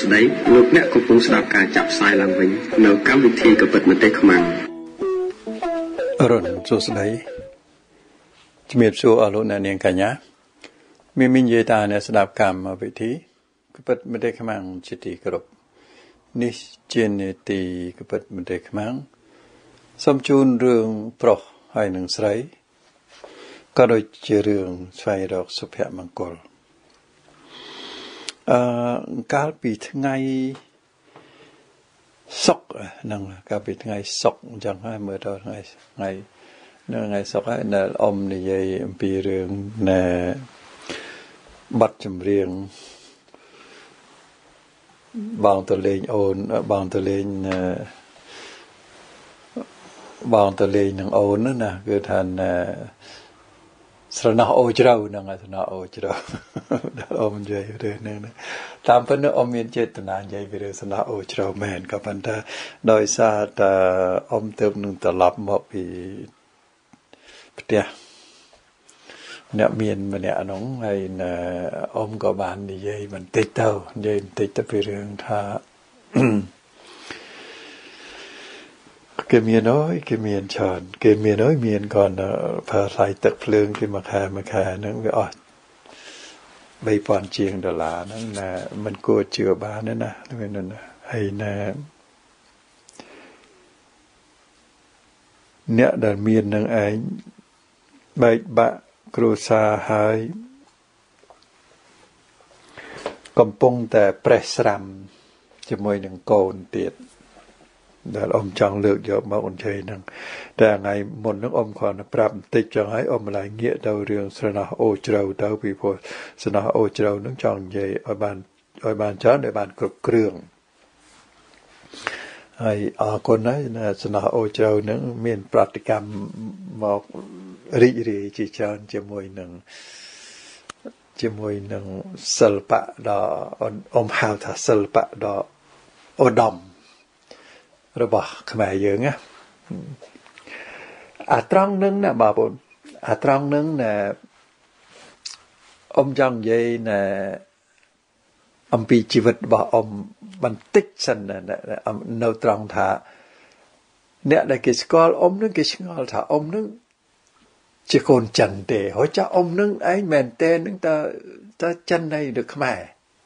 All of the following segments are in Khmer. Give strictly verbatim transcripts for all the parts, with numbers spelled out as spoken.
ស្ដីលោកអ្នកកំពុងស្ដាប់ការចាប់ផ្សាយឡើងវិញនៅកម្មវិធីកពិតមតិខ្មាំងរុនសួស្ដីជំរាបសួរអស់លោកអ្នកនាងកញ្ញាមានមាននិយាយតាអ្នកស្ដាប់កម្មវិធីកពិតមតិខ្មាំងជាទីគោរពនេះជានីតិកពិតមតិខ្មាំងសូមជូនរឿងប្រុសហើយនឹងស្រីក៏ដូចជារឿងស្វែងរកសុភមង្គលអឺកាលពីថ្ងៃសុក្រហ្នឹងកាលពីថ្ងៃសុក្រអញ្ចឹងហើយមើលដល់ថ្ងៃថ្ងៃនៅថ្ងៃសុក្រហើយនៅអមនិយាយអំពីរឿងណែបាត់ចម្រៀងបងទៅលេងអូនបងទៅលេងបងទៅលេងនឹងអូនណាគឺថាស្រណោះអូជ្រៅហ្នឹងស្រណោះអូជ្រៅដល់អមនិយាយរឿងហ្នឹងតាមពិតអមមានចេតនានិយាយពីរឿងស្រណោះអូជ្រៅមែនក៏ប៉ុន្តែដោយសារតែអមទៅនឹងត្រឡប់មកពីផ្ទះអ្នកមានម្នាក់ហ្នឹងហើយអមក៏បាននិយាយបន្តិចទៅនិយាយបន្តិចទៅពីរឿងថាគេមានអើយគេមានច្រើនគេមានអើយមានcònប្រើថ្លៃទឹកភ្លើងគេមកខែមកខែហ្នឹងវាអស់បីពាន់ជាងដុល្លារហ្នឹងណាមិនគួរជឿបានទេណាវានោះណាហើយណាអ្នកដែលមាននឹងឯងបែកបាក់គ្រួសារហើយកំពុងតែប្រេះស្រាំជាមួយនឹងកូនទៀតដែលអ៊ំចង់លើកយកមកអញ្ជើញហ្នឹងតែថ្ងៃមុនហ្នឹងអ៊ំគ្រាន់តែប្រាប់បន្តិចចឹងហើយអ៊ំម្លាយងាកទៅរឿងស្រណោះអូជ្រៅទៅពីព្រោះស្រណោះអូជ្រៅហ្នឹងចង់និយាយឲ្យបានឲ្យបានច្រើនឲ្យបានគ្រប់គ្រឿងហើយអរគុណហើយស្រណោះអូជ្រៅហ្នឹងមានប្រតិកម្មមករីករាយជាច្រើនជាមួយនឹងជាមួយនឹងសិល្បៈដ៏អ៊ំហៅថាសិល្បៈដ៏ឧត្តមរបស់ខ្មែរយើងណាអាត្រង់នឹងណាបងប្អូនអាត្រង់នឹងណាអ៊ំចង់និយាយណាអំពីជីវិតរបស់អ៊ំបន្តិចសិនណានៅត្រង់ថាអ្នកដែលគេស្គាល់អ៊ំនឹងគេឆ្ងល់ថាអ៊ំនឹងជាកូនចិនទេហើយចាអ៊ំនឹងឯងមែនទេនឹងតើតើចិននៃឬខ្មែរ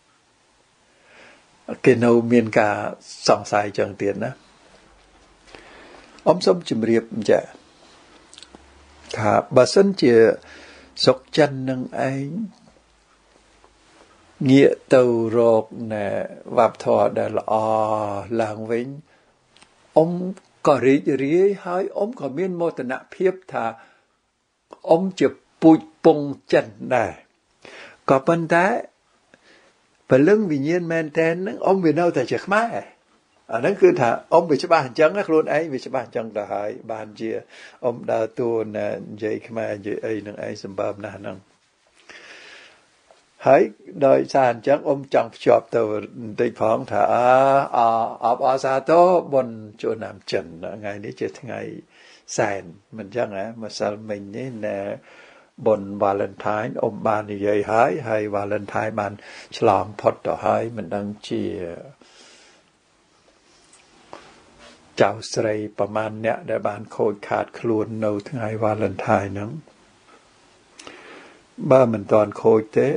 គេនៅមានការសង្ស័យចឹងទៀតណាអ៊ំសូមជម្រាបចាថាបើសិនជាសុកចិននឹងឯងងាកទៅរកណែវប្បធម៌ដែលល្អឡើងវិញអ៊ំក៏រីករាយហើយអ៊ំក៏មានមោទនភាពថាអ៊ំជាពូជពងចិនដែរក៏ប៉ុន្តែពលឹងវិញ្ញាណមែនតែននឹងអ៊ំវានៅតែជាខ្មែរអាហ្នឹងគឺថាអ៊ំវាច្បាស់អញ្ចឹងខ្លួនឯងវាច្បាស់អញ្ចឹងទៅហើយបានជាអ៊ំដើរតួនិយាយខ្មែរនិយាយអីនឹងឯងសម្បើមណាស់ហ្នឹងហើយដោយសារអញ្ចឹងអ៊ំចង់ភ្ជាប់ទៅបន្តិចផងថាអអអបអសាទរបនចូលឆ្នាំចិនថ្ងៃនេះជាថ្ងៃសែនមិនអញ្ចឹងហ៎ម្សិលមិញនេះណែបន Valentine អ៊ំបាននិយាយហើយហើយ Valentine បានឆ្លងផុតទៅហើយមិនដឹងជាចៅស្រីប្រមាណអ្នកដែលបានខូចខាតខ្លួននៅថ្ងៃ Valentine ហ្នឹងបើមិនតាន់ខូចទេ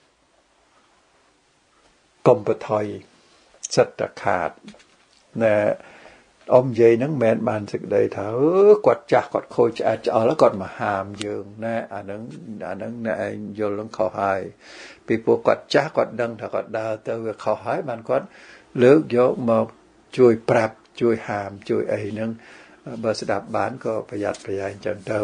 កុំបថយសិតតែខាតណែអ៊ំនិយាយហ្នឹងមិនបានសេចក្តីថាអឺគាត់ចាស់គាត់ខូចឆ្អែតឆ្អល់គាត់មកហាមយើងណែអាហ្នឹងអាហ្នឹងណែឯងយល់នឹងខុសហើយពីព្រោះគាត់ចាស់គាត់ដឹងថាគាត់ដើរទៅវាខុសហើយបានគាត់លើកយកមកជួយប្រាប់ជួយហាមជួយអីហ្នឹងបើស្ដាប់បានក៏ប្រយ័ត្នប្រយែងចឹងទៅ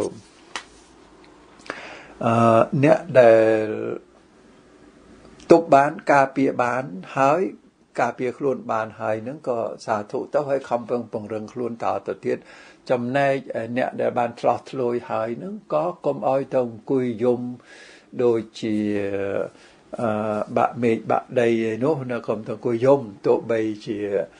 អឺអ្នកដែលទប់បានការពារបានហើយការពារខ្លួនបានហើយហ្នឹងក៏សាធុទៅហើយខំប្រឹងពង្រឹងខ្លួនតទៅទៀតចំណែកអ្នកដែលបានឆ្លោះឆ្លួយហើយហ្នឹងក៏កុំឲ្យទៅអង្គុយយំដូចជាអឺបាក់មេឃបាក់ដីឯនោះនៅកុំទៅអង្គុយយំទោះបីជា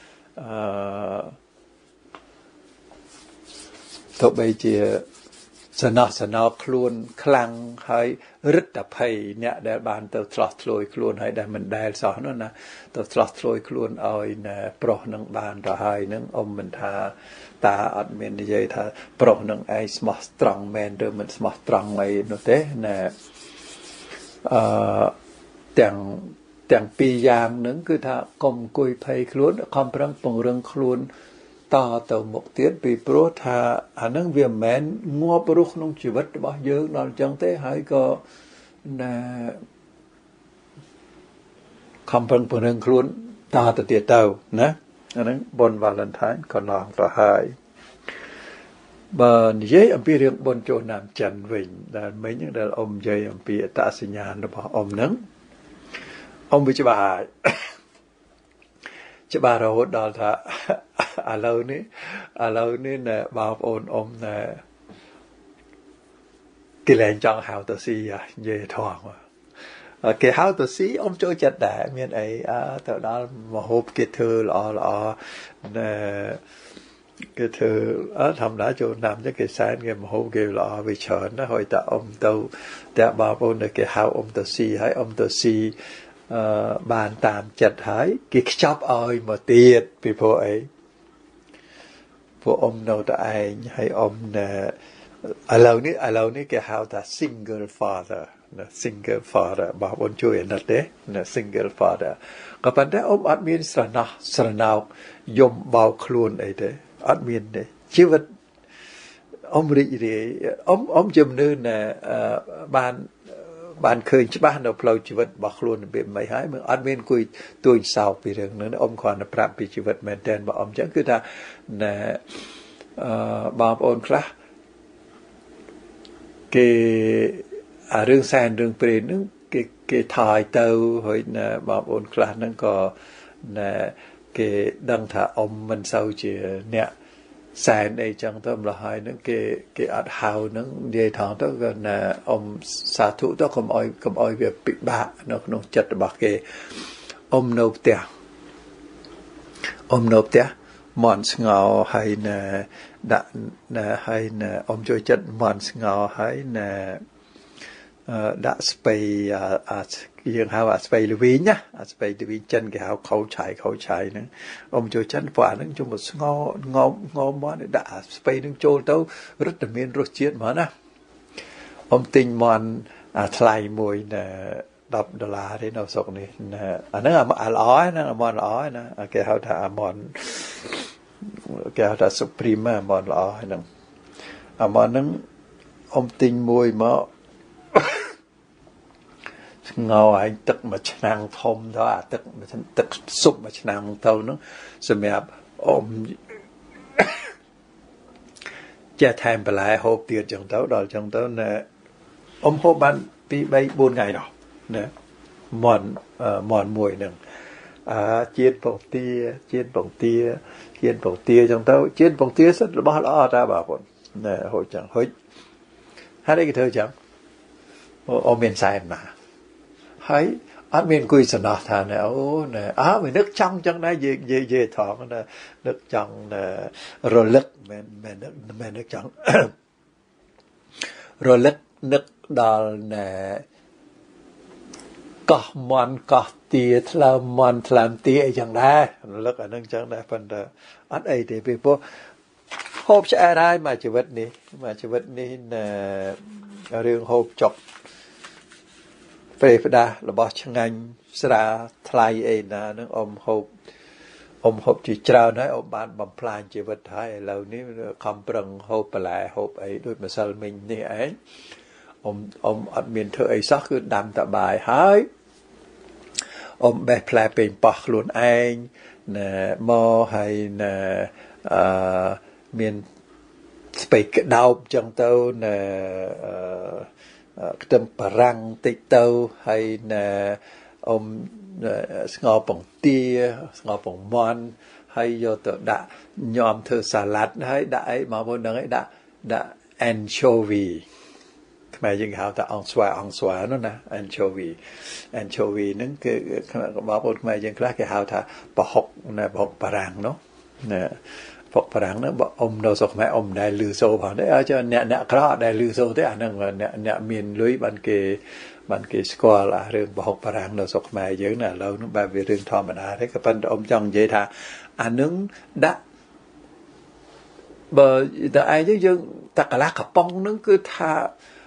អឺទោះបីជាสนอสนอคลวนคลังให้รึตภัยเนี่ยได้บานตัวทลอดลอยคลวนให้ได้มันได้สอนนั่นนะตัวทลอดลอยคลวนเอาเนี่ยโปรหนังบานต่อให้นังอมมันทาตาอัดเมนยัยทาโปรหนังไอสมอสตรังแมนเดิมมันสมอสตรังไม่โนเต้เนี่ยแต่งแต่งปีอย่างหนึ่งคือถ้ากลมกุยภัยคลวนคำพรังปงเริงคลวนต่อเต่าหมกเตี้ยปีโปรธาอันนั้นเวียมแมนงัวปรุขนงชีวิตบ่เยอะนอนจังเต้หายก็นะคำพังปงเริงคลวนต่อตะเตียเต่านะอันนั้นบนวาเลนไทน์ก็นองต่อหายบนเย่อมปีเรื่องบนโจนามจันวิญแต่ไม่ยังได้อมเย่อมปีตาสัญญาณหรือเปล่าอมนั้นอมวิจบาจะบาเราดอลท่าอาเรานี่อาเรานี่เนี่ยบาวโอนอมเนี่ยกิเลนจังหาวตัวซีอ่ะเย่ทองว่ะเกี่ยวหาวตัวซีอมโจจัดได้เมียนไอ้อ่าแต่ดอลมาฮบกิเธอหล่อหล่อเนี่ยกิเธออ่ะทำได้โจนำจะเกี่ยวแสนเกี่ยวมาฮบเกี่ยวหล่อไปเฉินนะหอยแต่อมตัวแต่บาวโอนเนี่ยเกี่ยวหาวอมตัวซีให้อมตัวซีบานตามจัดหายกิจจับเอามาเตียดไปพอไอ้พวกอมเราตัวเองให้อมเนี่ยอะไรนี่อะไรนี่แกหาแต่ single father นะ single father บางคนช่วยนั่นเด้นะ single father ก็ปัจจัยอมอัดมีนสระนาสระนาวยมเบาครูนไอ้เด้อัดมีนเนี่ยชีวิตอมริเรอมอมจำเนินเนี่ยบานบานเคยใช่บ้านเราเพลาชีวิตบักล้วนเป็นไม่หายเมื่ออันเมนคุยตัวสาวไปเรื่องนั้นอมขวานพระปีชีวิตแมนแทนบ่อมจังคือถ้าเนี่ยบางองค์คละเกเรื่องแซนเรื่องเปรตนึงเกเกถ่ายเตาเฮ้ยเนี่ยบางองค์คละนั่นก็เนี่ยเกดังถ้าอมมันเศร้าเจี๋ยเนี่ยแสนไอ้จังต้มละหายนั่นเกเกอัดหาวนั่นเดี๋ยวทางต้องกันนะอมสาธุต้องคำอ้อยคำอ้อยแบบปิบะนกนกจัดบักเกอมนบเตียอมนบเตียมอนสงาให้นะดะนะให้นะอมจอยจัดมอนสงาให้นะดะสเปย์อายังหาว่าสเปย์ลวิญนะสเปย์ลวิญจันเขาเขาใช้เขาใช้นะอมโจจันฝ่านั่งจมดงองอมอมมันดะสเปย์นั่งโจเต้ารถเมียนรถเชียดมานะอมติงมันทลายมวยนะดับดอลลาร์ที่เราส่งนี่นะอันนั้นอ่ะอ่ะร้อยนะมันร้อยนะแกเขาถ้ามันแกเขาถ้าสุพรีมมันร้อยนั่งอ่ะมันนั่งอมติงมวยมาเงาไอ้ตึกมาชนางทมเท่าอ่ะตึกมาตึกซุปมาชนางเท่านั้นสมัยอมจะแทนไปหลายหกเดือนจังเท่าดอกจังเท่าเนี่ยอมหกบันปีใบบุญไงดอกเนี่ยมอนเอ่อมอนมวยหนึ่งอ่าเจียนปงเตี้ยเจียนปงเตี้ยเจียนปงเตี้ยจังเท่าเจียนปงเตี้ยสุดบ้าละอ้อตาบ่าวคนเนี่ยโหจังเฮ้ยให้ได้กี่เธอจังอมเมียนไซน์มาให้อันเมนคุยสนาทานเนี่ยโอ้เนี่ยอ้าวมันนึกจังจังนะเย่เย่เย่ทองนะนึกจังเนี่ยรอลึกแม่แม่นึกแม่นึกจังรอลึกนึกดอลเนี่ยก็มันก็ตีทลามันทลามตีไอ้จังได้ลึกอันนั้นจังได้พันเดออันไอ้เดี๋ยวไปพวกโฮปจะอะไรมาชีวิตนี้มาชีวิตนี้เนี่ยเรื่องโฮปจบเปรย์ดาระบอบช่างงานสระทลายเองนะนั่งอมหบอมหบจีเจ้านะอมบานบำพลายชีวิตไทยเหล่านี้คำปรังหบไปหลายหบไอ้ด้วยมาสัลมิงนี่เองอมอมอัดเมียนเธอไอ้ซักคือดำตะบายหายอมแบบแผลเป็นปากล้วนเองนะมอให้นะเมียนสเปกดาวจังเต้านะเติมปรังติดเตาให้นะอมสงอปงเตียสงอปงมอนให้โยตัวดะยอมเธอสลัดให้ได้มาบนนั้นให้ได้ได้แอนโชวีทำไมยังหาแต่องสวาองสวานั่นนะแอนโชวีแอนโชวีนั่นคือมาบนทำไมยังคลาดแค่หาแต่ปะหกนะปะหกปรังเนาะนะ phật phẳng nó bảo ông đâu sọc mẹ ông đại lư sâu vào đấy ở cho nẹt nẹt khó đại lư sâu thế à năng là nẹt nẹt miền lưới ban kề ban kề score là rừng bảo phẳng đâu sọc mẹ dưới là lâu nó bài về rừng thọ mà đã đấy cái phần ông chồng vậy thà anh nứng đã bờ tại ai chứ dương ta cả lá cặp bông nứng cứ thà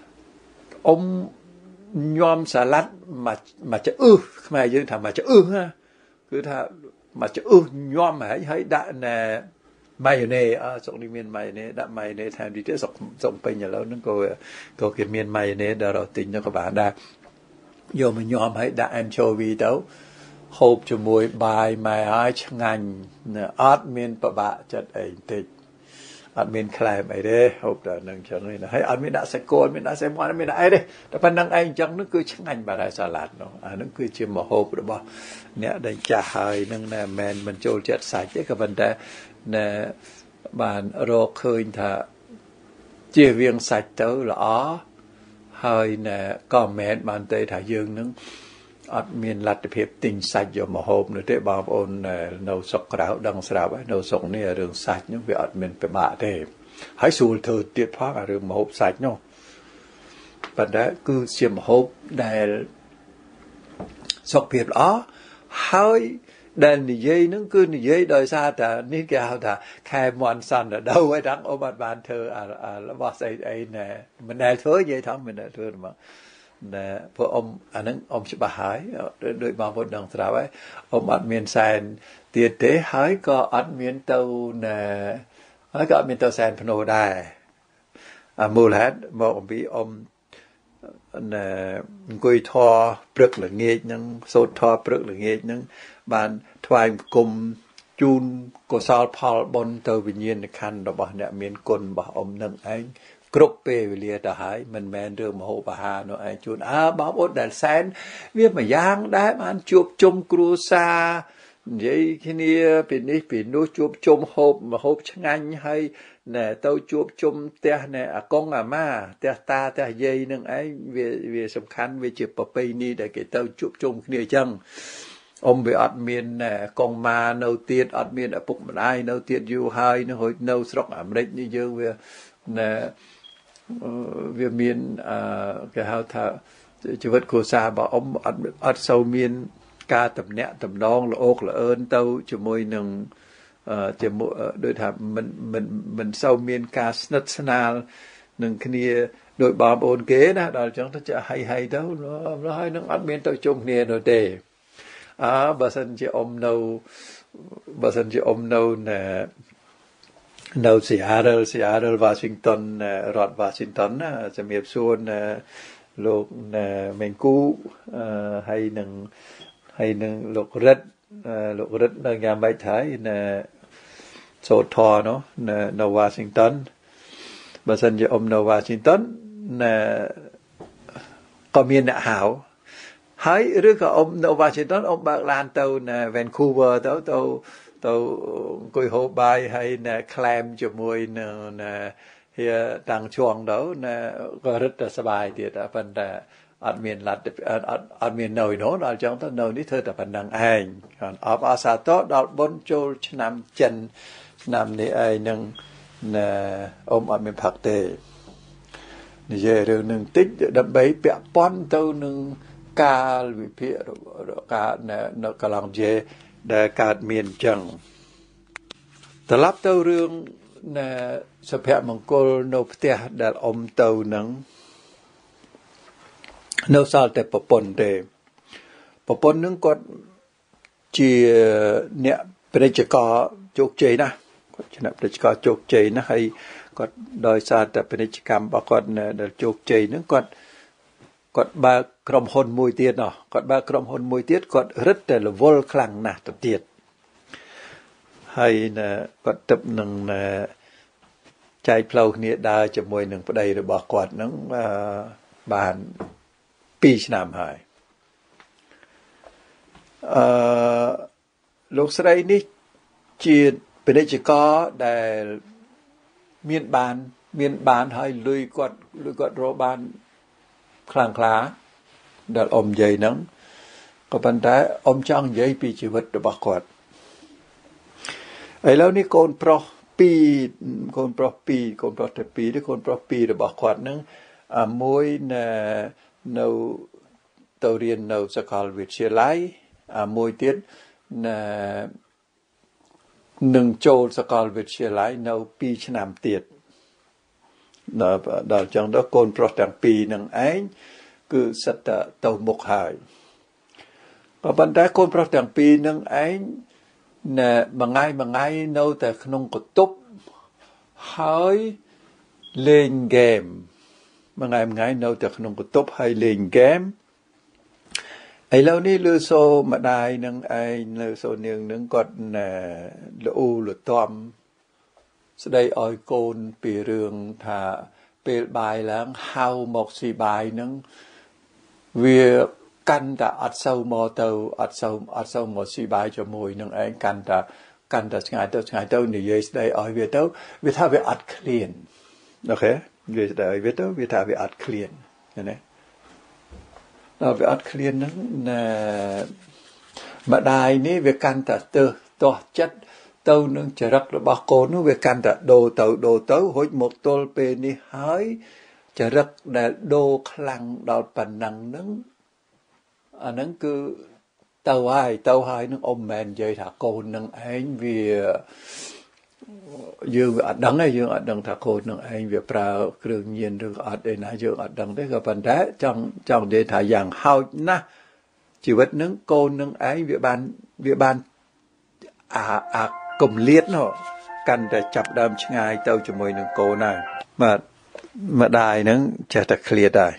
ông nhom xà lách mà mà chữ ư mẹ dương thà mà chữ ư ha cứ thà mà chữ ư nhom mà thấy đã nè mayonnaise à sọc đi miền mayonnaise đã mayonnaise tham đi tới sọc sọc bên nhà lâu nó có có cái miền mayonnaise đó rồi tính cho các bạn đã vô mà nhom hay đã anchovy đâu hộp cho mùi bài mày ai chẳng ngành ớt miền bạ bạ chất ấy tịch ớt miền khai mày đấy hộp đó nâng cho nên là hay ớt miền đã sẽ côn miền đã sẽ món miền đã ấy đấy đã phần năng anh chẳng nó cứ chẳng ngành bà đại salad nó à nó cứ chìm một hộp đó bỏ nè đánh trả hơi nâng nè men mình trôi chất sạch chứ cái vấn đề nè bạn rô khơi thà chia viên sạch tới là ó hơi nè comment bạn tây thả dương nâng ớt miền lạt hiệp tình sạch rồi mà hộp nữa thế bảo ôn nấu sọc ráo đằng sạp ấy nấu sọc này là đường sạch nhưng vì ớt miền phải bạ thế hãy xùi thử tiết thoát là đường mà hộp sạch nhau và đã cứ xiêm hộp để sọc hiệp đó hơi đèn thì dây nó cứ thì dây đời xa ta ní kêu ta khai mòn săn ở đâu ấy đắng ôm bàn bàn thơ à à là bác ấy ấy nè mình này thưa vậy thôi mình này thưa mà nè vợ ông anh ấy ông sẽ bà hái đôi bà một đồng thảo ấy ông ăn miên sàn tiệt tế hái có ăn miên tàu nè hái có ăn miên tàu sàn phần hồ đài à mùa hết mà ông bị ông nè quỳ thò bực là nghe nhưng sốt thò bực là nghe nhưng bạn thoại cùng chun của sao Paul bon tàu bình nhiên khăn đó bảo nè miền cồn bảo ông nâng anh group về lìa đã hái mình men đường mà hộ bà hà nó anh chun à bảo bốt đàn sen viết mà giang đấy bạn chụp chung cru sa vậy khi này bên đây bênนู้chụp chung hộp mà hộp chẳng anh hay nè tàu chụp chung te nè à con à ma te ta te dây nâng anh về về sầm khăn về chụp bờ pay ni để cái tàu chụp chung kia chăng ông bị ắt miền nè con ma nâu tiệt ắt miền ở bụng mình ai nâu tiệt du hai nó hồi nâu sọc ẩm định như dương về nè về miền cái hào thà chỉ vật cô sa bảo ông ắt ắt sâu miền ca tầm nẹt tầm đong là ốc là ơn tâu chỉ môi nừng chỉ môi đôi thà mình mình mình sâu miền ca national nừng kia đội bom ôn kế đó đó chẳng thấy hay hay đâu nó nó hay nó ắt miền tàu chung nè rồi đề à bà sân chị ôm nâu bà sân chị ôm nâu nè nâu Seattle Seattle Washington rọt Washington á sẽ miệp xuân lục nè mình cú hay nâng hay nâng lục rất lục rất nâng nhà máy thái nè số thò nó nè nâu Washington bà sân chị ôm nâu Washington nè có miền nạ hảo hãy rước cả ông nâu Washington ông bạc lan tàu nè Vancouver tàu tàu tàu coi hồ bài hay nè clam cho mùi nè nè here đang chuồng đó nè có rất là sbài thì đã phần là admin là admin nồi nó là trong đó nồi ní thơ là phần năng anh còn ở ở xa tốt đó bốn châu năm chân năm này ai nâng nè ông admin phật tề về rồi nâng tích đâm bấy bẹ pon tàu nâng ca vì phía ca nè nó cả lòng dê để cả miền trăng tập lắp tàu rương nè sập hẹ mong cô nộp tiền để ôm tàu nắng nấu sao để bọc bồn để bọc bồn nâng có chỉ nè bên chỉ có chốt chế na có chỉ nè bên chỉ có chốt chế na hay có đòi sao để bên chỉ cầm bảo con để chốt chế nâng còn còn ba crom hồn mùi tiết nọ còn ba crom hồn mùi tiết còn rất là vô khlang nạt tiết hay là còn tập nâng là trái plau kia đa cho mùi nâng vào đây rồi bỏ quạt nâng bàn pi nam hải lúc sau đây ní chỉ bên đây chỉ có để miền bàn miền bàn hay lùi quạt lùi quạt rô bàn khlang khá để ôm dây nắng có bàn tay ôm trăng dây pi chỉ vật được bạc quạt ấy lâu ní con pro pi pi con pro pi con pro te pi con pro pi de bọc quạt nâng à môi nè nâu tàu riêng nâu sẽ có việc chia lái à môi tiết nè nâng châu sẽ có việc chia lái nâu pi chân làm tiệt đó đó chẳng đó con pro tàng pi nâng ánh cứ sát tàu mục hải và bản đá con pro tàng pi nâng ánh nè mà ngay mà ngay nâu tại không có tốt hơi lên game mà ngay mà ngay nâu tại không có tốt hay lên game ấy lâu ní lưu xô mà đài nâng ai lưu xô nương nâng còn nè lũ lũ tòm sau đây ôi côn bì rường thà bì bài lãng hao một xì bài nâng việc căn ta ắt sâu mò tàu ắt sâu ắt sâu một xì bài cho mùi nâng anh căn ta căn ta ngày tàu ngày tàu này vậy đây ở việt tàu việt thà việt ắt clean ok việt đây việt tàu việt thà việt ắt clean này ở việt ắt clean nâng nè mà đài ní việt căn ta từ to chất tàu nâng chờ rất là bà cô nó việt căn ta đồ tàu đồ tàu hối một tôl bê ní hái chờ rất là đồ khăn đào bản năng nâng à nâng cứ tàu hai tàu hai nâng ôm mẹn dây thả cô nâng anh vì dương ở đằng này dương ở đằng thả cô nâng anh vì pra cường nhiên được ở đây nãy dương ở đằng đấy gặp vấn đề trong trong để thả dạng hao na chỉ vật nâng cô nâng anh vì ban vì ban à à cùng liệt nó cần để chập đâm ngay tàu cho môi nâng cô này mà mà đài nâng chả thật clear đài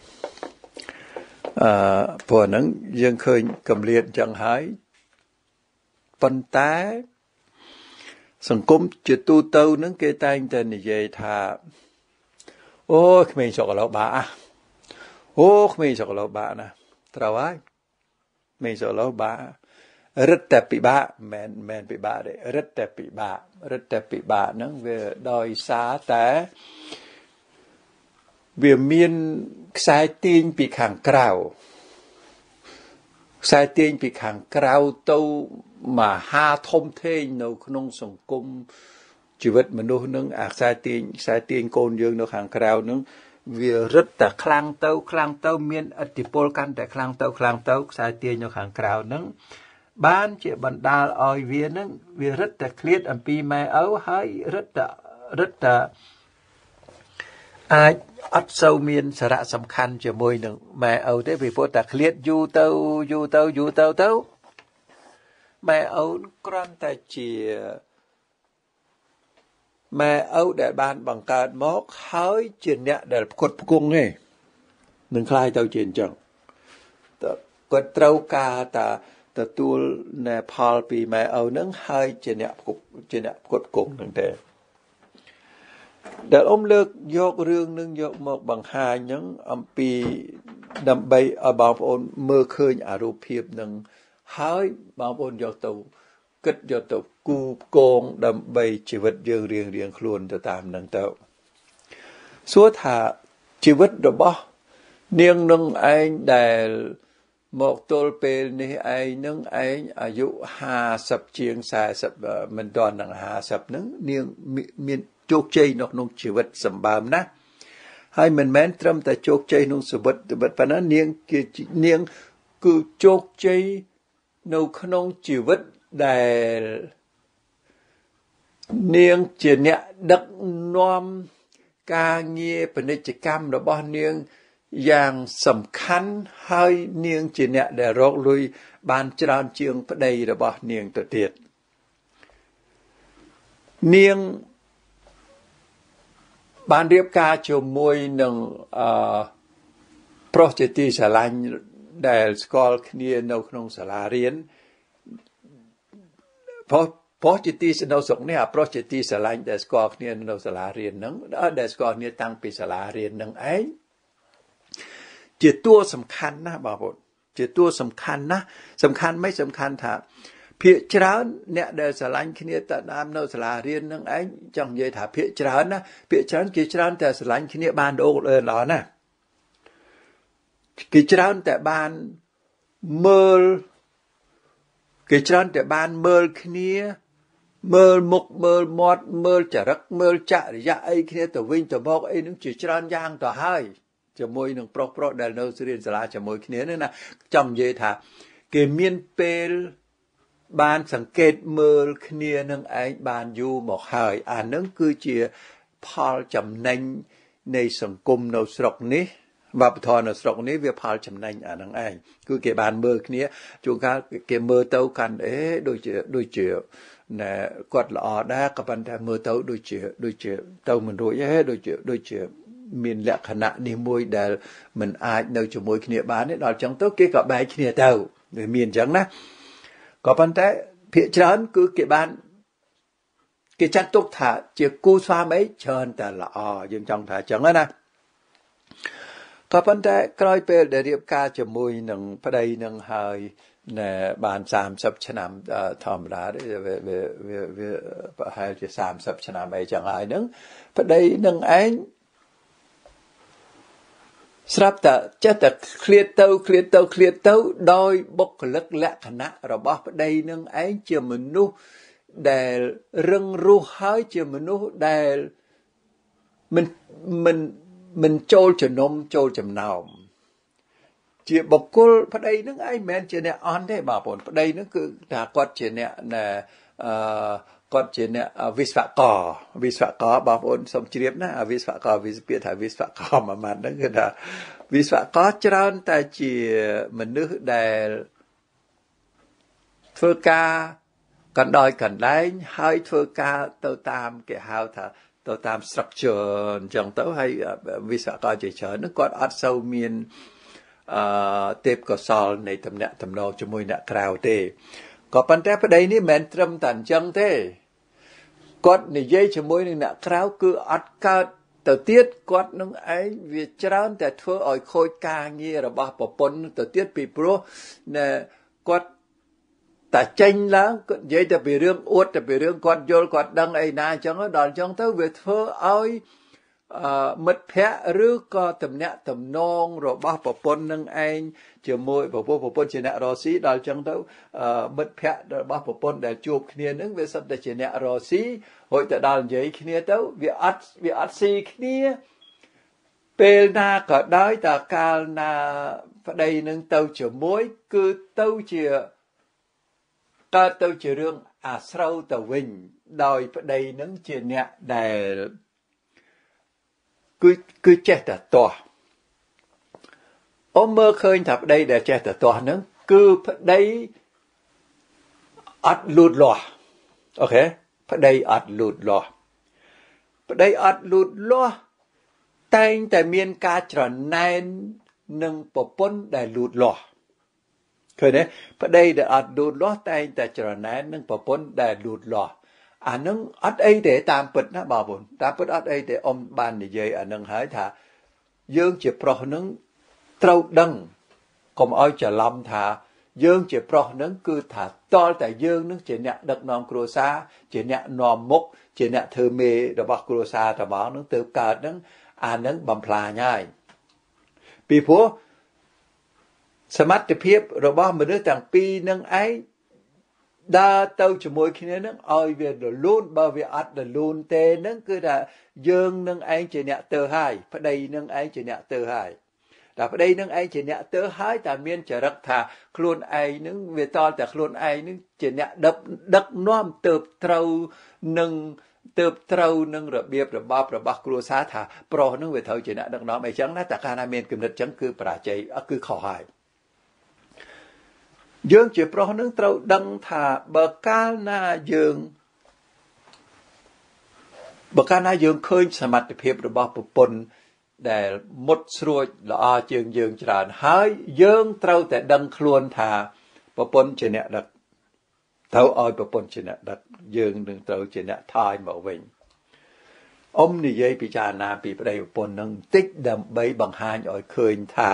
à phổ nâng dương khơi cầm liệt chẳng hái phân tá sẵn cúm chỉ tu tâu nâng kê tay tên này dây thà ô mình sợ lão bà ô mình sợ lão bà nè trao ai mình sợ lão bà rất đẹp bị bà men men bị bà đấy rất đẹp bị bà rất đẹp bị bà nâng về đòi xá té vì miên sai tin bị kháng krao sai tin bị kháng krao tâu mà ha thông thế nâu không sòng cung chỉ vật mà nô nâng à sai tin sai tin côn dương nô kháng krao nâng vì rất là khlang tâu khlang tâu miên atipol căn tại khlang tâu khlang tâu sai tin nô kháng krao nâng ban chỉ bận đa oi viên nâng vì rất là clear âm pi mai ấu hay rất là rất là ai ắt sâu miên sả rạ sầm khăn cho môi nâng mẹ ấu thế vì phố tạc liệt du tâu du tâu du tâu tâu mẹ ấu con ta chỉ mẹ ấu để ban bằng card móc hơi chuyện nhẹ để quật cung nghe đừng khai tao chuyện chẳng quật trâu ca ta ta tu nè Paul bị mẹ ấu nâng hơi chuyện nhẹ cục chuyện nhẹ quật cung đừng thế để ông lược dọc rương nâng dọc một bằng hai những âm pi đầm bay ở bảo ôn mơ khơi ởรูป nâng hái bảo ôn dọc tàu kết dọc tàu cu côn đầm bay chỉ vật dương riêng riêng luôn từ tam nâng tàu suốt thả chỉ vật đó bỏ niềng nâng anh để một tôl bê này anh nâng anh ở dụ hà sập chiêng xài sập mình toàn nâng hà sập nâng niềng miền chốt chay nó nông chỉ vật sầm bám na hai mình men trâm tại chốt chay nông sờ vật vật và nó niềng kia niềng cứ chốt chay nông nông chỉ vật để niềng chỉ nhẹ đắc nom ca nghe phần này chỉ cam đó bao niềng dạng sầm khăn hai niềng chỉ nhẹ để rót lui ban tràn trường ở đây đó bao niềng tự tiệt niềng ban điệp ca cho môi nâng projecti xà lanh để school kia nâu không xà la riêng projecti xà nâu sống này projecti xà lanh để school kia nâu xà la riêng nâng đó để school kia tăng bị xà la riêng nâng ấy chỉ tua sầm khăn na bảo bột chỉ tua sầm khăn na sầm khăn mấy sầm khăn thà phía trán nè để sờ lanh khi nè tận am nâu sờ la riêng nâng ấy chẳng vậy thà phía trán na phía trán kia tránแต่sờ lanh khi nè ban đồเลยđó nè kia tránแต่ban mơ kia tránแต่ban mơ khi nè មើលមុខមើលមាត់មើលចរិតមើលចរិយាអីគ្នាទៅវិញទៅមកអីនឹងជាច្រើនយ៉ាងទៅហើយជាមួយនឹងប្រុសប្រុសដែលនៅរៀនសាលាជាមួយគ្នានេះណាចង់និយាយថាគេមានពេលបានសង្កេតមើលគ្នានឹងឯងបានយូរមកហើយអានឹងគឺជាផលចំណេញនៃសង្គមនៅស្រុកនេះវប្បធម៌នៅស្រុកនេះវាផលចំណេញអានឹងឯងគឺគេបានមើលគ្នាជួនកាលគេមើលទៅកាន់អេដូចជាដូចជាណែគាត់ល្អដែរក៏ប៉ុន្តែមើលទៅដូចជាដូចជាទៅមិនរួចទេដូចជាដូចជាមានលក្ខណៈនេះមួយដែលមិនអាចនៅជាមួយគ្នាបានទេដល់ចឹងទៅគេក៏បែកគ្នាទៅវាមានចឹងណាក៏ប៉ុន្តែភាគច្រើនគឺគេបានគេចាត់ទុកថាជាគូស្វាមីច្រើនតែល្អយើងចង់ថាចឹងណាក៏ប៉ុន្តែក្រោយពេលដែលរៀបការជាមួយនឹងប្តីនឹងហើយណែបានសាមសិបឆ្នាំធម្មតាទេវាវាវាប្រហែលជាសាមសិបឆ្នាំអីចឹងហើយនឹងប្តីនឹងឯងស្រាប់តែចេះតែឃ្លាតទៅឃ្លាតទៅឃ្លាតទៅដោយបុគ្គលិកលក្ខណៈរបស់ប្តីនឹងឯងជាមនុស្សដែលរឹងរូសហើយជាមនុស្សដែលមិនមិនមិនចូលជំនុំចូលចំណោមជាបុគ្គលប្តីនឹងឯងមិនមែនជាអ្នកអន់ទេបងប្អូនប្តីនឹងគឺថាគាត់ជាអ្នកណែអឺគាត់ជាអ្នកវិស្វករវិស្វករបងប្អូនសូមជ្រាបណាវិស្វករវិស្វពាក្យថាវិស្វករមួយម៉ាត់ហ្នឹងគឺថាវិស្វករច្រើនតែជាមនុស្សដែលធ្វើការកណ្ដោយកណ្ដែងហើយធ្វើការទៅតាមគេហៅថាទៅតាម structure អញ្ចឹងទៅហើយវិស្វករជាច្រើនហ្នឹងគាត់អត់សូវមានអឺទេពកោសល្យនៃតំណែងតំណងជាមួយអ្នកក្រៅទេក៏ប៉ុន្តែប្តីនេះមិនត្រឹមតែអញ្ចឹងទេគាត់និយាយជាមួយនឹងអ្នកក្រៅគឺអត់កើតទៅទៀតគាត់នឹងឯងវាច្រើនតែធ្វើឲ្យខូចការងាររបស់ប្រពន្ធទៅទៀតពីព្រោះណែគាត់តែចេញឡើងគាត់និយាយតែពីរឿងអួតតែពីរឿងគាត់យល់គាត់ដឹងអីណាអញ្ចឹងដល់អញ្ចឹងទៅវាធ្វើឲ្យមិត្តភ័ក្តិឬក៏តំណាក់តំណងរបស់ប្រពន្ធនឹងឯងជាមួយប្រពន្ធប្រពន្ធជាអ្នករស់ស៊ីដល់អញ្ចឹងទៅមិត្តភ័ក្តិរបស់ប្រពន្ធដែលជួបគ្នានឹងវាសិតតែជាអ្នករស់ស៊ីរួចទៅដល់និយាយគ្នាទៅវាអត់វាអត់ស៊ីគ្នាពេលណាក៏ដោយតែកាលណាប្តីនឹងទៅជាមួយគឺទៅជាកើតទៅជារឿងអាស្រូវទៅវិញដោយប្តីនឹងជាអ្នកដែលគឺគឺចេះតែទាស់អមមើលឃើញថាប្តីដែលចេះតែទាស់ហ្នឹងគឺប្តីអត់លូតលាស់អូខេប្តីអត់លូតលាស់ប្តីអត់លូតលាស់តែងតែមានការច្រណែននឹងប្រពន្ធដែលលូតលាស់ឃើញទេប្តីដែលអត់លូតលាស់តែងតែច្រណែននឹងប្រពន្ធដែលលូតលាស់អានឹងអត់អីទេតាមពិតណាបងប្អូនតាមពិតអត់អីទេអ៊ំបាននិយាយអានឹងហើយថាយើងជាប្រុសនឹងត្រូវដឹងកុំឲ្យច្រឡំថាយើងជាប្រុសនឹងគឺថាតលតែយើងនឹងជាអ្នកដឹកនាំគ្រួសារជាអ្នកនាំមុខជាអ្នកធ្វើមេរបស់គ្រួសារតបងនឹងទៅកើតនឹងអានឹងបំផ្លាញហើយពីព្រោះសមត្ថភាពរបស់មនុស្សទាំងពីរនឹងឯងដើរទៅជាមួយគ្នានឹងឲ្យវារលូនបើវាអត់រលូនទេនឹងគឺថាយើងនឹងឯងជាអ្នកទៅហើយប្តីនឹងឯងជាអ្នកទៅហើយតែប្តីនឹងឯងជាអ្នកទៅហើយតែមានចរិតថាខ្លួនឯងនឹងវាតតែខ្លួនឯងនឹងជាអ្នកដឹកដឹកនាំទៅត្រូវនឹងទៅត្រូវនឹងរបៀបរបបរបស់គ្រួសារថាប្រុសនឹងវាត្រូវជាអ្នកដឹកនាំអីចឹងណាតែកាលណាមានគំនិតចឹងគឺបរាជ័យគឺខុសហើយយើងជាប្រុសនឹងត្រូវដឹងថាបើកាលណាយើងបើកាលណាយើងឃើញសមត្ថភាពរបស់ប្រពន្ធដែលមុតស្រួចល្អជាងយើងច្រើនហើយយើងត្រូវតែដឹងខ្លួនថាប្រពន្ធជាអ្នកដឹកត្រូវឲ្យប្រពន្ធជាអ្នកដឹកយើងនឹងត្រូវជាអ្នកថយមកវិញអ៊ំនិយាយពិចារណាពីប្តីប្រពន្ធនឹងបន្តិចដើម្បីបង្ហាញឲ្យឃើញថា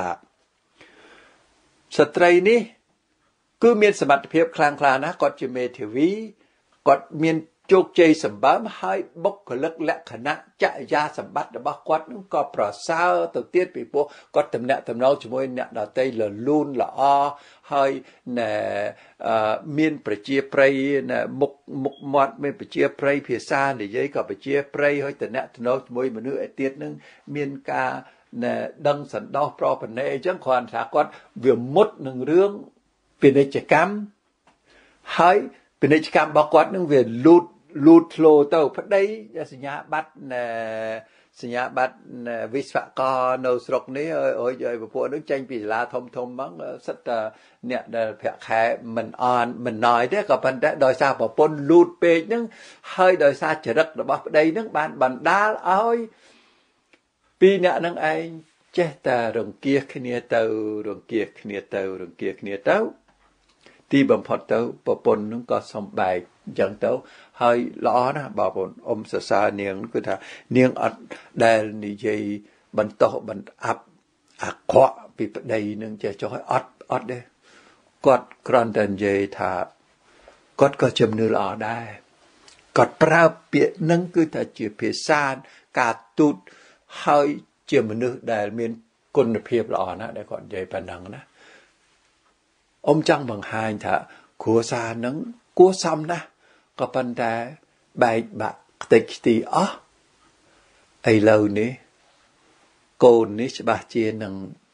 ស្ត្រីនេះគឺមានសមត្ថភាពខ្លាំងក្លាណាស់គាត់ជាមេធាវីគាត់មានជោគជ័យសម្បើមហើយបុគ្គលិកលក្ខណៈចរិយាសម្បត្តិរបស់គាត់នឹងក៏ប្រសើរទៅទៀតពីព្រោះគាត់តំណាក់តំណងជាមួយអ្នកដទៃលលូនល្អហើយណែមានប្រជាប្រិយណែមុខមុខមាត់មានប្រជាប្រិយភាសានិយាយក៏ប្រជាប្រិយហើយតំណាក់តំណងជាមួយមនុស្សឯទៀតនឹងមានការណែដឹងសន្តោសប្រពន្ធអញ្ចឹងគ្រាន់ថាគាត់វាមុតនឹងរឿងពាណិជ្ជកម្មហើយពាណិជ្ជកម្មរបស់គាត់នឹងវាលូតលូតធ្លោទៅប្តីសញ្ញាបត្រសញ្ញាបត្រវិស្វករនៅស្រុកនេះហើយឲ្យពពួកនឹងចេញពីសាលាធំធំហ្មងសិតតែអ្នកដែលប្រាក់ខែមិនអន់មិនណយទេក៏ប៉ុន្តែដោយសារប្រពន្ធលូតពេកហ្នឹងហើយដោយសារចរិតរបស់ប្តីហ្នឹងបានបណ្ដាលឲ្យពីរអ្នកនឹងឯងចេះតែរង្គៀសគ្នាទៅរង្គៀសគ្នាទៅរង្គៀសគ្នាទៅទីបំផុតទៅប្រពន្ធនឹងក៏សំបែកអញ្ចឹងទៅហើយល្អណាស់បងប្អូនអ៊ំសរសើរនាងគឺថានាងអត់ដែលនិយាយបន្តោះបន្អាប់អាក្រក់ពីប្តីនឹងចេះចុះឲ្យអត់អត់ទេគាត់គ្រាន់តែនិយាយថាគាត់ក៏ជំនឿល្អដែរគាត់ប្រើពាក្យនឹងគឺថាជាភាសាការទូតហើយជាមនុស្សដែលមានគុណភាពល្អណាស់ដែលគាត់និយាយប៉ុណ្ណឹងណាអ៊ំចង់បង្ហាញថាគ្រួសារនឹងគួរសមណាស់ក៏ប៉ុន្តែបែកបាក់ខ្ទេចខ្ទីអស់ឥឡូវនេះកូននេះច្បាស់ជានឹង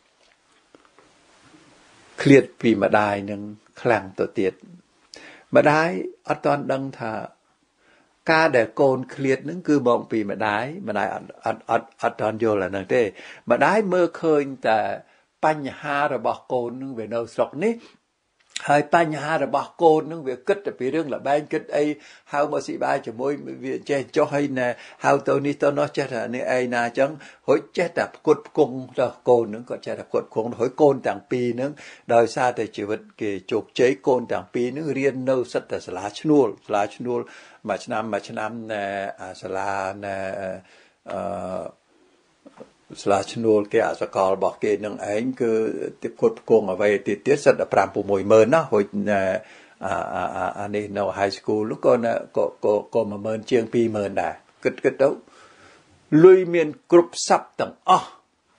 ឃ្លាតពីម្ដាយនឹងខ្លាំងទៅទៀតម្ដាយអត់ទាន់ដឹងថាការដែលកូនឃ្លាតនឹងគឺមកពីម្ដាយម្ដាយអត់អត់អត់អត់ទាន់យល់អាហ្នឹងទេម្ដាយមើលឃើញតែបញ្ហារបស់កូននឹងវានៅស្រុកនេះហើយបញ្ហារបស់កូននឹងវាគិតតែពីរឿងលបែងគិតអីហៅមកស៊ីបាយជាមួយវាចេះចុះហើយណែហៅទៅនេះទៅនោះចេះតែនេះឯណាអញ្ចឹងរួចចេះតែផ្គត់ផ្គង់ដល់កូននឹងគាត់ចេះតែផ្គត់ផ្គង់រួចកូនទាំងពីរនឹងដោយសារតែជីវិតគេជោគជ័យកូនទាំងពីរនឹងរៀននៅសិតតែសាលាឈ្នួលសាលាឈ្នួលមួយឆ្នាំមួយឆ្នាំណែសាលាណែអឺស្លាឈ្នួលគេអសកលរបស់គេនឹងឯងគឺទីផ្គត់ផ្គង់អ្វីទៀតទៀតសិតតែ5 6ម៉ឺនណាហូចអាអាអានេះនៅ high school ក៏ក៏ក៏ក៏មួយម៉ឺនជាងពីរម៉ឺនដែរគិតគិតទៅលុយមានគ្រប់សັບទាំងអស់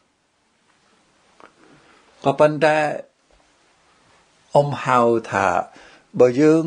ក៏ប៉ុន្តែអ៊ំហៅថាបើយើង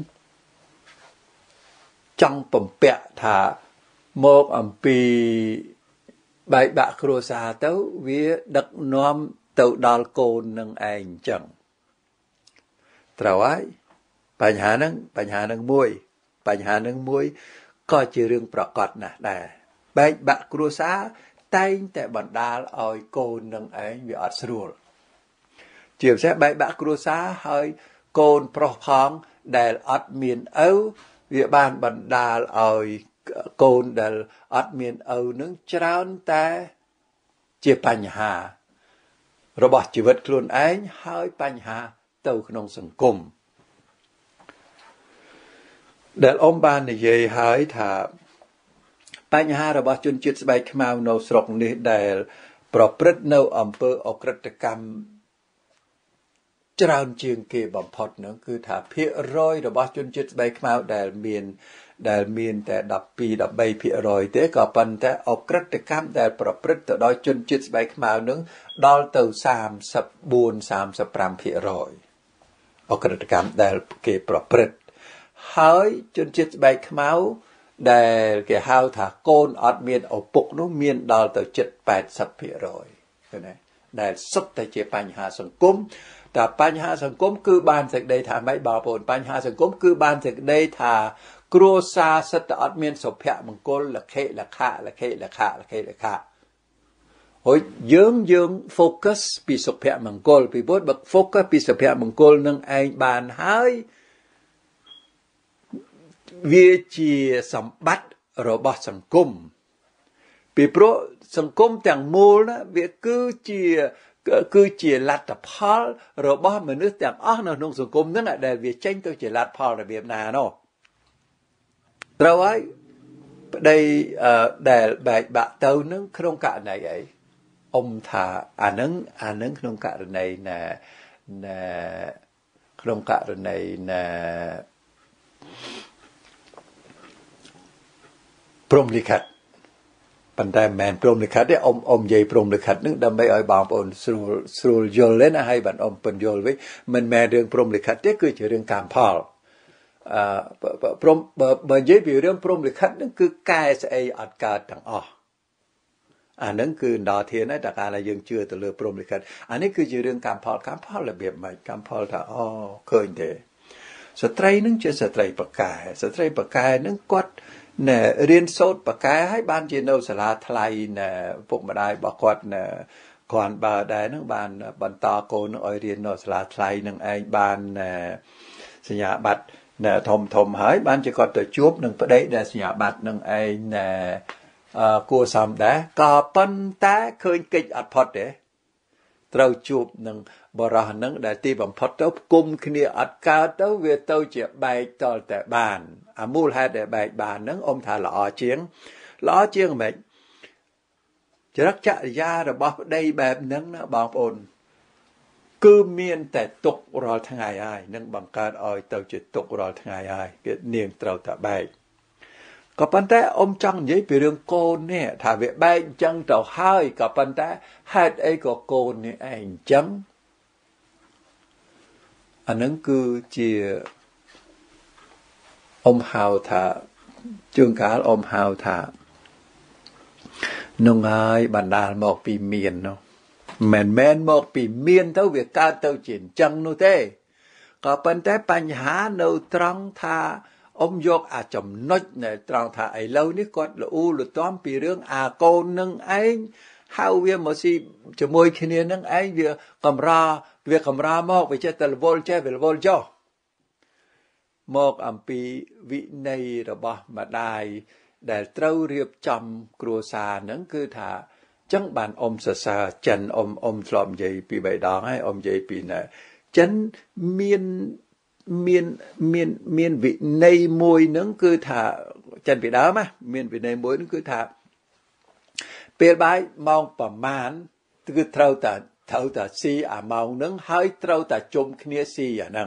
ចង់បំពាក់ថាមកអំពីបែកបាក់គ្រួសារទៅវាដឹកនាំទៅដល់កូននឹងឯងអញ្ចឹងត្រូវហើយបញ្ហាហ្នឹងបញ្ហាហ្នឹងមួយបញ្ហាហ្នឹងមួយក៏ជារឿងប្រកបណាស់ដែរបែកបាក់គ្រួសារតែងតែបណ្ដាលឲ្យកូននឹងឯងវាអត់ស្រួលជាពិសេសបែកបាក់គ្រួសារហើយកូនប្រុសផងដែលអត់មានឪវាបានបណ្ដាលឲ្យកូនដែលអត់មានឪនឹងច្រើនតែជាបញ្ហារបស់ជីវិតខ្លួនឯងហើយបញ្ហាទៅក្នុងសង្គមដែលអ៊ំបាននិយាយហើយថាបញ្ហារបស់ជនជាតិស្បែកខ្មៅនៅស្រុកនេះដែលប្រព្រឹត្តនៅអំពើអក្រិតកម្មច្រើនជាងគេបំផុតនោះគឺថាភាគរយរបស់ជនជាតិស្បែកខ្មៅដែលមានដែលមានតែដប់ពីរ ដប់បីភាគរយទេក៏ប៉ុន្តែអក្រិតកម្មដែលប្រព្រឹត្តទៅដោយជនជាតិស្បែកខ្មៅនឹងដល់ទៅសាមសិបបួន សាមសិបប្រាំភាគរយអក្រិតកម្មដែលគេប្រព្រឹត្តហើយជនជាតិស្បែកខ្មៅដែលគេហៅថាកូនអត់មានឪពុកនោះមានដល់ទៅជិតแปดสิบភាគរយឃើញទេដែលសុទ្ធតែជាបញ្ហាសង្គមតែបញ្ហាសង្គមគឺបានសេចក្តីថាម៉េចបងប្អូនបញ្ហាសង្គមគឺបានសេចក្តីថាគ្រួសារសិតតែអត់មានសុភមង្គលលខិលខៈលខិលខៈលខិលខៈហើយយើងយើង focus ពីសុភមង្គលពីព្រោះបើ focus ពីសុភមង្គលនឹងឯងបានហើយវាជាសម្បត្តិរបស់សង្គមពីព្រោះសង្គមទាំងមូលណាវាគឺជាគឺជាលទ្ធផលរបស់មនុស្សទាំងអស់នៅក្នុងសង្គមហ្នឹងដែលវាចេញទៅជាលទ្ធផលរបៀបណានោះត្រូវហើយប្តីដែលបែកបាក់ទៅនឹងក្នុងករណីអីអ៊ំថាអានឹងអានឹងក្នុងករណីណាណាក្នុងករណីណាព្រំលិខិតប៉ុន្តែមិនមែនព្រំលិខិតទេអ៊ំអ៊ំនិយាយព្រំលិខិតនឹងដើម្បីឲ្យបងប្អូនស្រួលស្រួលយល់ណាហើយបានអ៊ំពន្យល់វិញមិនមែនរឿងព្រំលិខិតទេគឺជារឿងកម្មផលអឺព្រំបើនិយាយពីរឿងព្រំលិខិតនឹងគឺកែស្អីអត់កើតទាំងអស់អានឹងគឺដល់ធានហើយតែកាលយើងជឿទៅលើព្រំលិខិតអានេះគឺជារឿងកម្មផលកម្មផលរបៀបម៉េចកម្មផលថាអូឃើញទេស្ត្រីនឹងជាស្ត្រីបកែស្ត្រីបកែនឹងគាត់ណែរៀនសូត្របកែហើយបានជានៅសាលាថ្លៃណែពុកម្ដាយរបស់គាត់ណែគាត់បើដែរនឹងបានបន្តកូននឹងឲ្យរៀននៅសាលាថ្លៃនឹងឯងបានណែសញ្ញាបត្រណែធំធំហើយបានជាគាត់ទៅជួបនឹងប្តីដែលសញ្ញាបត្រនឹងឯងណែអឺគួរសមដែរក៏ប៉ុន្តែឃើញកិច្ចអត់ផុតទេត្រូវជួបនឹងបរោះនឹងដែលទីបំផុតទៅគុំគ្នាអត់កើតទៅវាទៅជាបែកតលតែបានអាមូលហេតុដែលបែកបាននឹងអ៊ំថាល្អជាងល្អជាងមិនចរិតចរិយារបស់ប្តីបែបហ្នឹងណាបងប្អូនគឺមានតែទុករាល់ថ្ងៃហើយនឹងបង្កើតឲ្យទៅជាទុករាល់ថ្ងៃហើយគឺនាងត្រូវតែបែកក៏ប៉ុន្តែអ៊ំចង់និយាយពីរឿងកូននេះថាវាបែកអញ្ចឹងទៅហើយក៏ប៉ុន្តែហេតុអីក៏កូននេះឯងអញ្ចឹងអានឹងគឺជាអ៊ំហៅថាជួនកាលអ៊ំហៅថានងហើយបណ្ដាលមកពីមាននោះមិនមែនមកពីមានទៅវាកើតទៅជាអញ្ចឹងនោះទេក៏ប៉ុន្តែបញ្ហានៅត្រង់ថាអ៊ំយកអាចំណុចនៅត្រង់ថាឥឡូវនេះគាត់លូលទាំពីរឿងអាកូននឹងឯងហៅវាមកស៊ីជាមួយគ្នានឹងឯងវាកំរវាកំរមកវាចេះតែរវល់ចេះវារវល់ចុះមកអំពីវិន័យរបស់ម្ដាយដែលត្រូវរៀបចំគ្រួសារហ្នឹងគឺថាចឹងបានអ៊ំសរសើរចិនអ៊ំអ៊ំធ្លាប់និយាយពីបីដងហើយអ៊ំនិយាយពីណែចិនមានមានមានមានវិន័យមួយហ្នឹងគឺថាចិនពីដើមណាមានវិន័យមួយហ្នឹងគឺថាពេលបាយម៉ោងប្រមាណគឺត្រូវតែត្រូវតែស៊ីអាម៉ោងហ្នឹងហើយត្រូវតែជុំគ្នាស៊ីអាហ្នឹង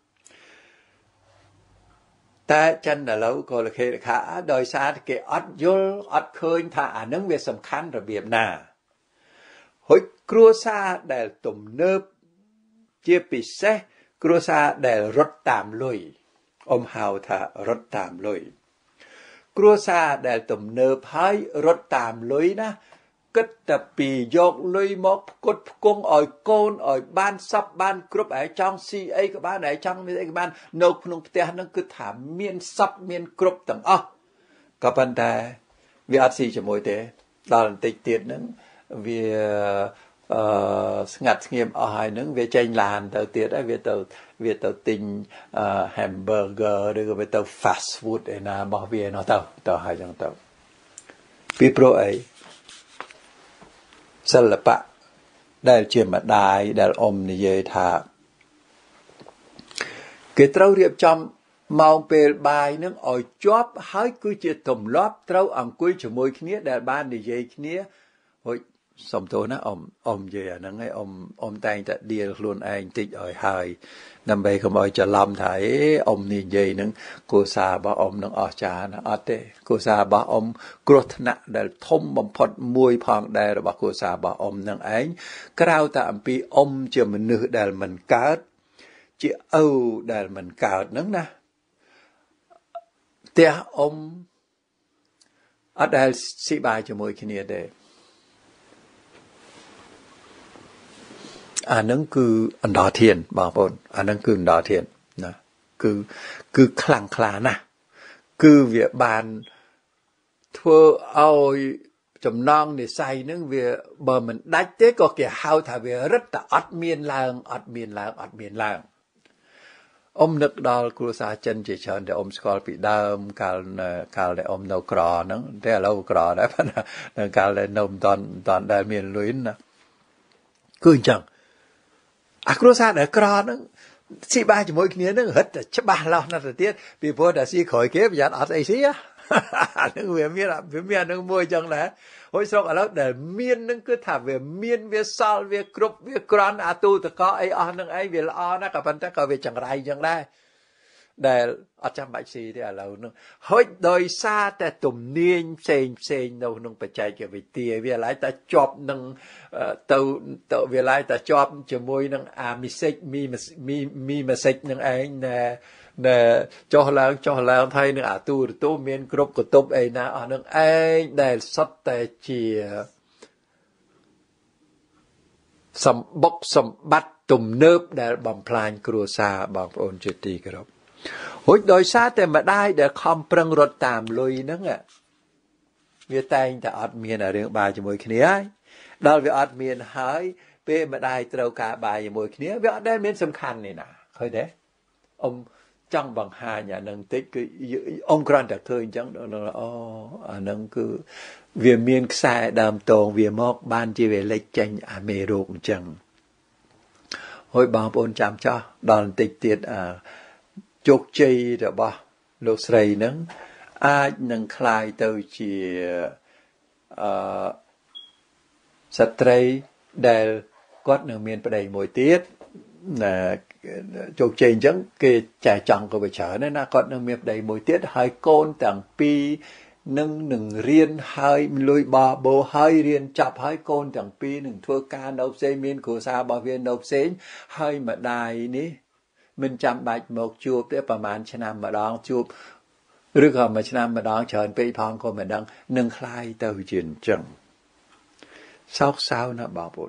តែចិនឥឡូវក៏លខេខាដោយសារគេអត់យល់អត់ឃើញថាអាហ្នឹងវាសំខាន់របៀបណាហុចគ្រួសារដែលទំនើបជាពិសេសគ្រួសារដែលរត់តាមលុយអ៊ំហៅថារត់តាមលុយគ្រួសារដែលទំនើបហើយរត់តាមលុយណាគិតតែពីយកលុយមកផ្គត់ផ្គង់ឲ្យកូនឲ្យបានសពបានគ្រប់ឯងចង់ស៊ីអីក៏បានឯងចង់មានអីក៏បាននៅក្នុងផ្ទះហ្នឹងគឺថាមានសពមានគ្រប់ទាំងអស់ក៏ប៉ុន្តែវាអត់ស៊ីជាមួយទេដល់បន្តិចទៀតហ្នឹងវាអឺស្ងាត់ស្ងៀមអស់ហើយហ្នឹងវាចេញឡានទៅទៀតហើយវាទៅវាទៅទិញអឺ hamburger ឬក៏វាទៅ fast food ឯណារបស់វានោះទៅទៅហើយចឹងទៅពីព្រោះអីសិល្បៈដែលជាម្ដាយដែលអ៊ំនិយាយថាគេត្រូវរៀបចំម៉ោងពេលបាយនឹងឲ្យជាប់ហើយគឺជាទម្លាប់ត្រូវអង្គុយជាមួយគ្នាដែលបាននិយាយគ្នាហូចសំទោសណាអ៊ំអ៊ំនិយាយអាហ្នឹងឯងអ៊ំអ៊ំតែងតែដៀលខ្លួនឯងតិចឲ្យហើយដើម្បីកុំឲ្យច្រឡំថាអេអ៊ំនេះនិយាយហ្នឹងគូសាររបស់អ៊ំនឹងអស់ចាណាអត់ទេគូសាររបស់អ៊ំគ្រោះថ្នាក់ដែលធំបំផុតមួយផងដែររបស់គូសាររបស់អ៊ំនឹងឯងក្រៅតែអំពីអ៊ំជាមនុស្សដែលមិនកើតជាឪដែលមិនកើតហ្នឹងណាផ្ទះអ៊ំអត់ដែលស៊ីបាយជាមួយគ្នាទេអានឹងគឺអណ្ដោធានបងប្អូនអានឹងគឺអណ្ដោធានណាគឺគឺខ្លាំងក្លាណាស់គឺវាបានធ្វើឲ្យចំណងនិស័យនឹងវាបើមិនដាច់ទេក៏គេហៅថាវារឹតតែអត់មានឡើងអត់មានឡើងអត់មានឡើងអ៊ំនឹកដល់គ្រួសារចិនជាច្រើនដែលអ៊ំស្គាល់ពីដើមកាលកាលដែលអ៊ំនៅក្រហ្នឹងតែឥឡូវក្រដែរប៉ុន្តែកាលដែលនៅមិនតាន់មិនតាន់ដែលមានលុយណាគឺអញ្ចឹងអាគ្រួសារដែលក្រហ្នឹងស៊ីបាយជាមួយគ្នាហ្នឹងរឹតតែច្បាស់លាស់ណាស់ទៅទៀតពីព្រោះតែស៊ីក្រោយគេប្រយ័ត្នអត់អីស៊ីអាហ្នឹងវាមានវាមានអាហ្នឹងមួយអញ្ចឹងដែរហូចស្រុកឥឡូវដែលមានហ្នឹងគឺថាវាមានវាសល់វាគ្រប់វាក្រាន់អាទូតកអីអស់ហ្នឹងឯងវាល្អណាស់ក៏ប៉ុន្តែក៏វាចង្រៃអញ្ចឹងដែរដែលអត់ចាំបាច់ស៊ីទេឥឡូវហ្នឹងហើយដោយសារតែទំនាញផ្សេងផ្សេងនៅក្នុងបច្ចេកវិទ្យាវាឡើយតែជាប់នឹងទៅទៅវាឡើយតែជាប់ជាមួយនឹងអាមីសិចមីមីមីម៉ាសិចនឹងឯងណែណែចុះឡើងចុះឡើងហើយនឹងអាទូរទស្សន៍មានគ្រប់កតុបអីណាអស់នឹងឯងដែលសុទ្ធតែជាសម្បុកសម្បត្តិទំនើបដែលបំផ្លាញគ្រួសារបងប្អូនជាទីគោរពរួចដោយសារតែម្ដាយដែលខំប្រឹងរត់តាមលុយហ្នឹងវាតែងតែអត់មានរឿងបាយជាមួយគ្នាហើយដល់វាអត់មានហើយពេលម្ដាយត្រូវការបាយជាមួយគ្នាវាអត់ដែលមានសំខាន់នេះណាឃើញទេអ៊ំចង់បង្ហាញអានឹងតិចគឺអ៊ំគ្រាន់តែឃើញអញ្ចឹងអូអានឹងគឺវាមានខ្សែដើមតងវាមកបានជាវាលេចចេញអាមេរោគអញ្ចឹងហើយបងប្អូនចាំចោះដល់បន្តិចទៀតអាជោគជ័យរបស់លោកស្រីហ្នឹងអាចនឹងคล้ายទៅជាអឺស្ត្រីដែលគាត់នឹងមានប្តីមួយទៀតណាជោគជ័យអញ្ចឹងគេចែកចង់ក៏វាច្រើនណាគាត់នឹងមានប្តីមួយទៀតហើយកូនទាំងពីរនឹងនឹងរៀនហើយលុយបបោហើយរៀនចាប់ហើយកូនទាំងពីរនឹងធ្វើការនៅផ្សេងមានគ្រួសាររបស់វានៅផ្សេងហើយម្ដាយនេះមិនចាំបាច់មកជួបទេប្រហែលឆ្នាំម្ដងជួបឬក៏មួយឆ្នាំម្ដងច្រើនពេកផងក៏មិនដឹងនឹងคล้ายទៅជាអញ្ចឹងសោកសៅណាបងប្អូន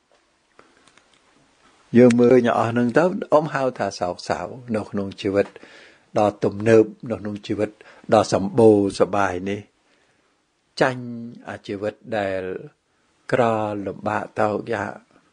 យើងមើលអស់នឹងទៅអ៊ំហៅថាសោកសៅនៅក្នុងជីវិតដ៏ទំនើបនៅក្នុងជីវិតដ៏សម្បូរសប្បាយនេះចាញ់អាជីវិតដែលក្រលំបាកតោកយ៉ា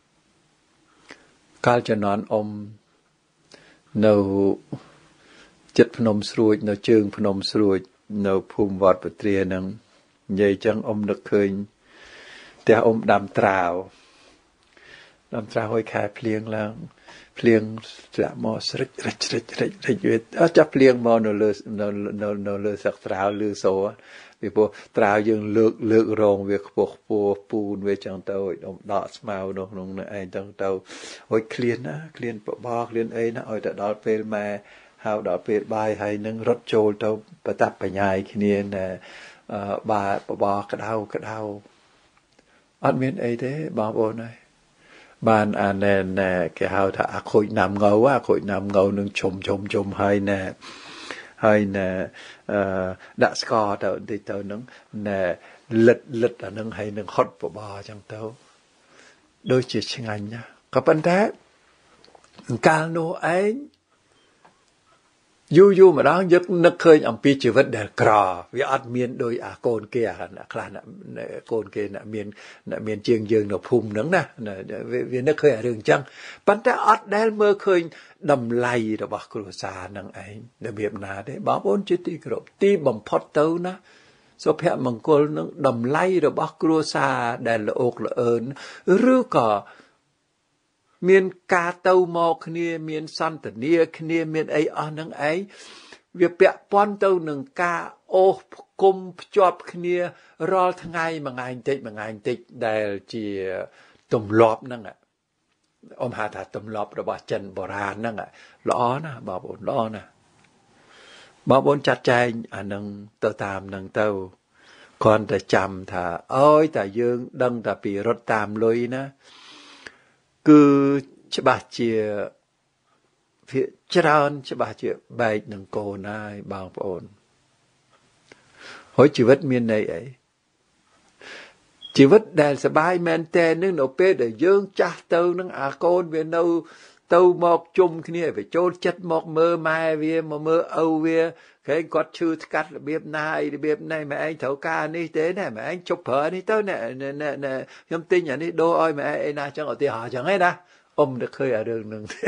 កាលជំនាន់អ៊ំនៅចិត្តភ្នំស្រួចនៅជើងភ្នំស្រួចនៅភូមិវត្តពទ្រានឹងនិយាយចឹងអ៊ំនឹកឃើញផ្ទះអ៊ំដាំត្រាវដាំត្រាវហើយខែភ្លៀងឡើងភ្លៀងស្រាក់មកស្រិចរិចរិចរិចរិចវាអត់ចាប់ភ្លៀងមកនៅលើនៅនៅនៅលើសឹកត្រាវលើសូពីព្រោះត្រាវយើងលើកលើករងវាខ្ពស់ខ្ពស់ពូនវាចឹងទៅឲ្យដុំដកស្មៅនៅក្នុងនោះឯងចឹងទៅហើយឃ្លានណាឃ្លានបបឃ្លានអីណាឲ្យទៅដល់ពេលម៉ែហៅដល់ពេលបាយហើយនឹងរត់ចូលទៅបតាប់បញ្ញាយគ្នាណែបាទបបក្តៅក្តៅអត់មានអីទេបងប្អូនហើយបានអាណែណែគេហៅថាអាខូចណាំងៅអាខូចណាំងៅនឹងជុំជុំជុំហើយណែហើយណែអឺដាក់ស្ករទៅតិចទៅនឹងណែលិតលិតអានឹងហើយនឹងហត់បបអញ្ចឹងទៅដូចជាឆ្ងាញ់ណាក៏ប៉ុន្តែកាលនោះឯងយូរយូរម្ដងយកនឹកឃើញអំពីជីវិតដែលក្រវាអត់មានដោយអាកូនគេអាខ្លះកូនគេអ្នកមានអ្នកមានជាងយើងនៅភូមិហ្នឹងណាវានឹកឃើញអារឿងអញ្ចឹងប៉ុន្តែអត់ដែលមើលឃើញតម្លៃរបស់គ្រួសារហ្នឹងឯងរបៀបណាទេបងប្អូនជាទីគោរពទីបំផុតទៅណាសុភមង្គលនឹងតម្លៃរបស់គ្រួសារដែលល្អកល្អឿនឬក៏មានការទៅមកគ្នាមានសន្ទនាគ្នាមានអីអស់ហ្នឹងឯងវាពាក់ព័ន្ធទៅនឹងការអូសគុំភ្ជាប់គ្នារាល់ថ្ងៃមួយថ្ងៃបន្តិចមួយថ្ងៃបន្តិចដែលជាទម្លាប់ហ្នឹងអ៊ំហៅថាទម្លាប់របស់ចិនបុរាណហ្នឹងល្អណាស់បងប្អូនល្អណាស់បងប្អូនចាត់ចែងអានឹងទៅតាមនឹងទៅគ្រាន់តែចាំថាអើយតែយើងដឹងតែពីរត់តាមលុយណាគឺច្បាស់ជាភាគច្រើនច្បាស់ជាបែកនឹងកូនហើយបងប្អូនហើយជីវិតមានន័យអីជីវិតដែលសบายមែនតែនឹងនៅពេលដែលយើងចាស់ទៅនឹងអាកូនវានៅទៅមកជុំគ្នាវាចូលចិត្តមកមើលម៉ែវាមកមើលឪវាគេគាត់ឈឺស្កាត់របៀបណាអីរបៀបណែម៉ែឯងត្រូវការនេះទេណែម៉ែឯងជប់ប្រើនេះទៅណែខ្ញុំទិញអានេះដូរឲ្យម៉ែឯណាចឹងឧទាហរណ៍ចឹងឯណាអ៊ំនឹកឃើញអារឿងហ្នឹងទេ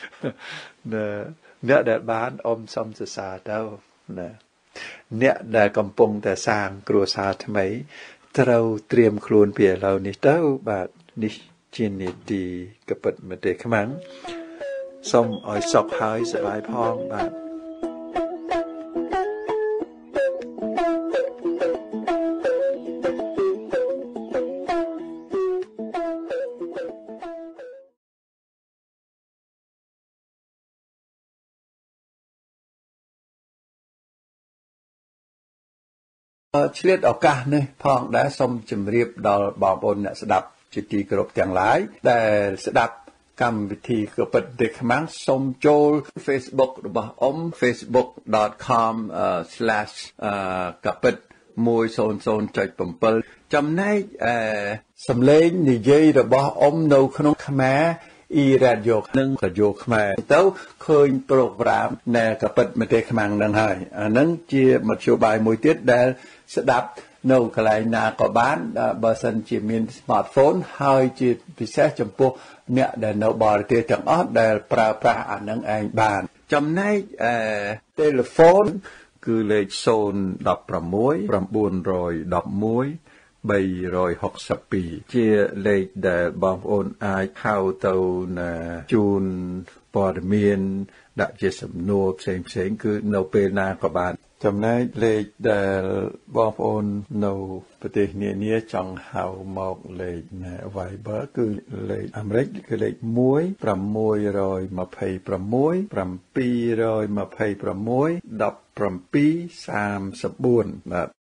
អ្នកដែលបានអ៊ំសំសរសើរទៅណាអ្នកដែលកំពុងតែសាងគ្រួសារថ្មីត្រូវត្រៀមខ្លួនពីឥឡូវនេះទៅបាទនេះជានីតិកពិតមកទេខ្មាំងសូមឲ្យសុខហើយសប្បាយផងបាទឆ្លៀតឱកាសនេះផងដែរសូមជម្រាបដល់បងប្អូនអ្នកស្ដាប់ជាទីគោរពទាំងឡាយដែលស្ដាប់កម្មវិធីក៏ពិតទេខ្មាំងសូមចូល Facebook របស់អ៊ំ facebook dot com slash កពិតone hundred point seven ចំណែកសំឡេងនិយាយរបស់អ៊ំនៅក្នុងខ្មែរអ៊ីរ៉ាឌីយ៉ូនឹងក៏យកខ្មែរទៅឃើញប្រូក្រាមណែក៏ពិតប្រទេសខ្មាំងនឹងហើយអានឹងជាមធ្យោបាយមួយទៀតដែលស្ដាប់នៅកន្លែងណាក៏បានបើសិនជាមាន smartphone ហើយជាពិសេសចំពោះអ្នកដែលនៅបរទេសទាំងអស់ដែលប្រើប្រាស់អានឹងឯងបានចំណែកអឺ telephone គឺលេខzero one six nine one one three six twoជាលេខដែលបងប្អូនអាចហៅទៅជូនព័ត៌មានដាក់ជាសំណួរផ្សេងផ្សេងគឺនៅពេលណាក៏បានចំណែកលេខដែលបងប្អូននៅប្រទេសនានាចង់ហៅមកលេខ Viber គឺលេខអាមេរិកគឺលេខone six two six seven two six seven seven three fourបាទ